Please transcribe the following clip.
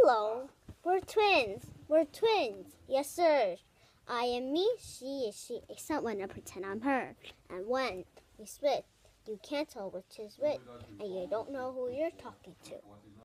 Hello. We're twins. We're twins. Yes, sir. I am me, she is she, except when I pretend I'm her. And when we split, you can't tell which is which, and you don't know who you're talking to.